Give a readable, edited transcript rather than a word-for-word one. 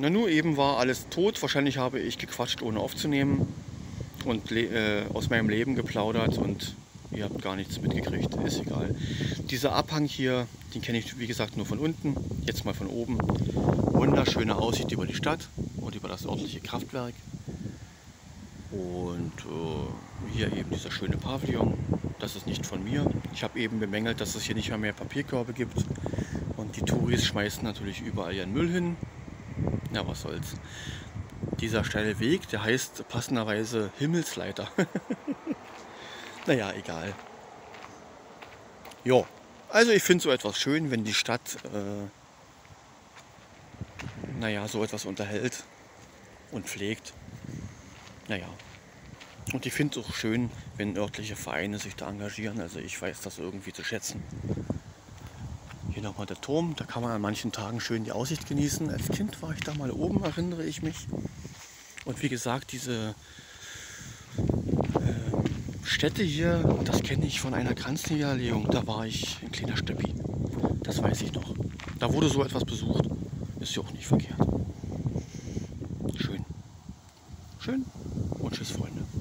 Na nur eben war alles tot. Wahrscheinlich habe ich gequatscht, ohne aufzunehmen und aus meinem Leben geplaudert und ihr habt gar nichts mitgekriegt. Ist egal. Dieser Abhang hier, den kenne ich wie gesagt nur von unten. Jetzt mal von oben. Wunderschöne Aussicht über die Stadt und über das örtliche Kraftwerk. Und hier eben dieser schöne Pavillon. Das ist nicht von mir. Ich habe eben bemängelt, dass es hier nicht mehr Papierkörbe gibt. Und die Touris schmeißen natürlich überall ihren Müll hin. Ja, was soll's. Dieser steile Weg, der heißt passenderweise Himmelsleiter. Naja, egal. Ja, also ich finde so etwas schön, wenn die Stadt naja, so etwas unterhält und pflegt. Naja. Und ich finde es auch schön, wenn örtliche Vereine sich da engagieren. Also ich weiß das irgendwie zu schätzen. Hier nochmal der Turm, da kann man an manchen Tagen schön die Aussicht genießen. Als Kind war ich da mal oben, erinnere ich mich. Und wie gesagt, diese Städte hier, das kenne ich von einer Kranzniederlegung. Da war ich ein kleiner Steppi. Das weiß ich noch. Da wurde so etwas besucht. Ist ja auch nicht verkehrt. Schön. Schön und tschüss, Freunde.